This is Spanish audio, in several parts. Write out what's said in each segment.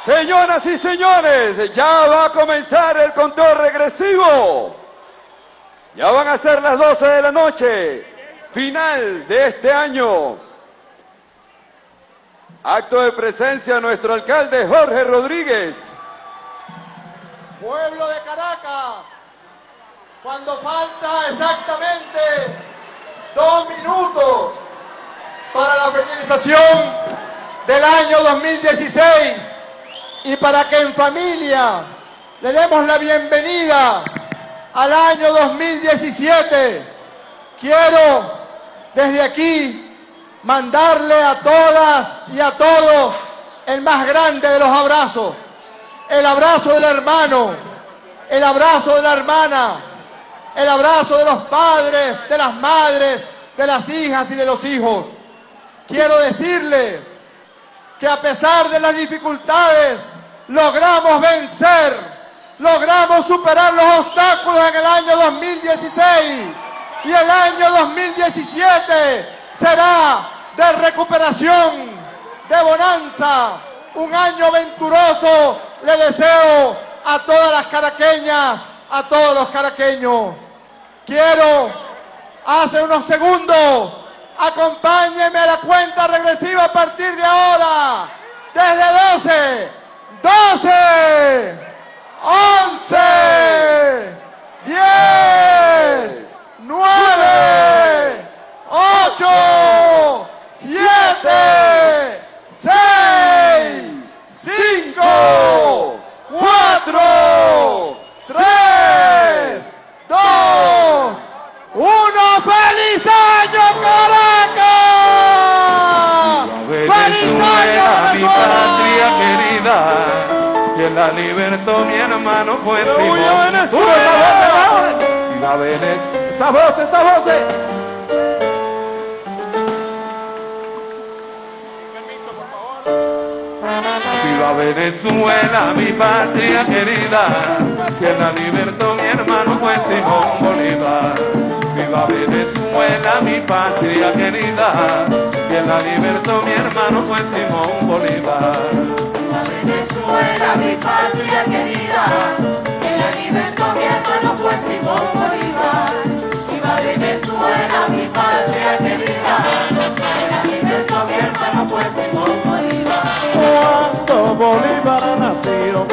Señoras y señores, ya va a comenzar el conteo regresivo. Ya van a ser las 12 de la noche, final de este año. Acto de presencia de nuestro alcalde Jorge Rodríguez. Pueblo de Caracas, cuando falta exactamente 2 minutos para la finalización del año 2016 y para que en familia le demos la bienvenida al año 2017, quiero desde aquí mandarle a todas y a todos el más grande de los abrazos, el abrazo del hermano, el abrazo de la hermana, el abrazo de los padres, de las madres, de las hijas y de los hijos. Quiero decirles que a pesar de las dificultades, logramos vencer, logramos superar los obstáculos en el año 2016 y el año 2017 será de recuperación, de bonanza, un año venturoso. Le deseo a todas las caraqueñas, a todos los caraqueños. Quiero, hace unos segundos, acompáñenme a la cuenta regresiva a partir de ahora, desde 12, 11, 10, 9, 8, 7, 6, 5, 4, 3, 2, 1. ¡Feliz año, Caracas! ¡Feliz año, mi patria querida! Que la libertó mi hermano fue Simón. ¡Viva Venezuela! ¡Esa voces! Viva Venezuela, mi patria querida, que la libertó mi hermano fue Simón Bolívar. Viva Venezuela, mi patria querida, que la libertó mi hermano fue Simón Bolívar. Viva Venezuela, mi patria querida, que la libertó mi hermano fue Simón Bolívar. Viva Venezuela, mi patria querida, que la libertó mi hermano fue Simón Bolívar. Cuando Bolívar nació,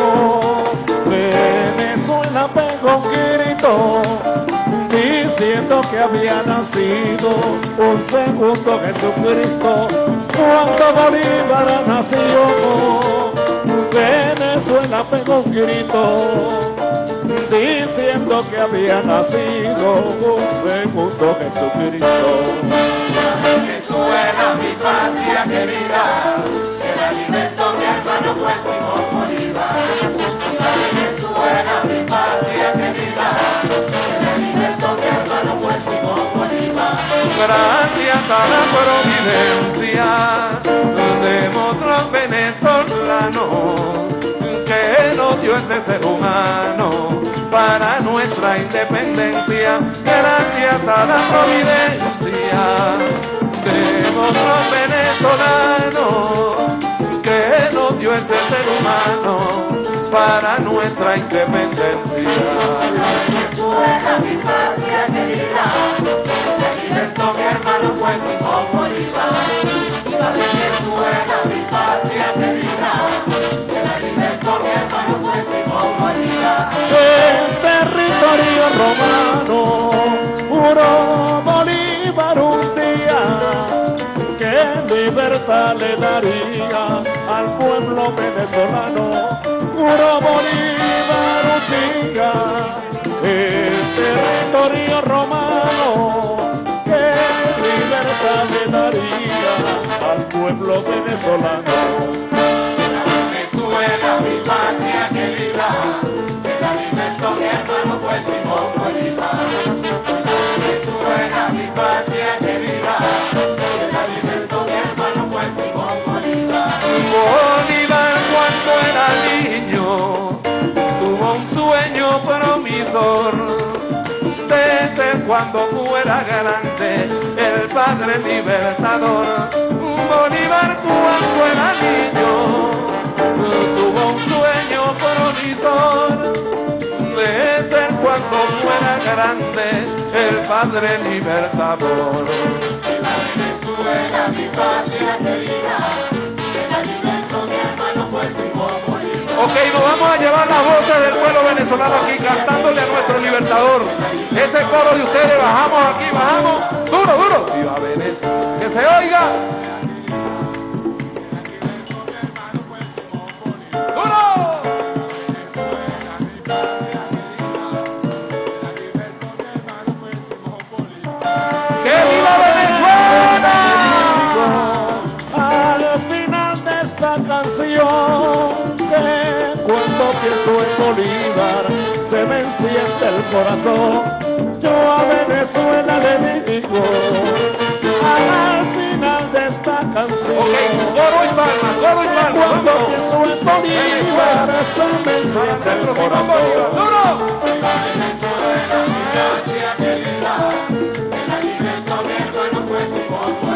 Venezuela pegó un grito diciendo que había nacido un segundo Jesucristo. Cuando Bolívar nació, Venezuela pegó un grito diciendo que había nacido un segundo Jesucristo. Venezuela, mi patria querida, que la libertó mi hermano fue Simón Bolívar. Viva Venezuela, mi patria querida, que la libertó mi hermano fue Simón Bolívar. Gracias a la providencia de otros venezolanos que nos dio ese ser humano para nuestra independencia. Gracias a la providencia de otros venezolanos que nos dio ese ser humano para nuestra independencia. Venezuela, mi patria querida, la libertó mi hermano fue Simón Bolívar. Viva Venezuela, mi patria querida, que la libertó mi hermano fue Simón Bolívar. En territorio romano juró Bolívar un día que libertad le daría al pueblo venezolano. Juró Bolívar un día en territorio romano que libertad le daría al pueblo venezolano. Venezuela, mi patria querida, que la libertó mi hermano fue Simón Bolívar. Venezuela, mi patria querida, que la libertó mi hermano fue Simón Bolívar. Bolívar cuando era niño tuvo un sueño promisor. Desde cuando fuera grande el padre libertador. Bolívar cuando era niño tuvo mi sol, desde cuando fuera grande el Padre Libertador. Viva Venezuela, mi patria querida, que la libertó mi hermano fue Simón Bolívar. Ok, nos vamos a llevar las voces del pueblo venezolano aquí cantándole a nuestro libertador. Ese coro de ustedes, bajamos aquí, bajamos. Duro, duro. Viva Venezuela. Que se oiga. ¡Duro! ¡Que viva Venezuela! Al final de esta canción, que cuando pienso en Bolívar se me enciende el corazón. Yo a Venezuela le digo, al final de esta canción, Ok, coro y palma, coro y que palma. cuando Vamos. pienso en Bolívar se me enciende el Nuestro Simón corazón. Bolívar. ¡Duro! Viva Venezuela, mi patria querida, que la libertó mi hermano fue Simón Bolívar.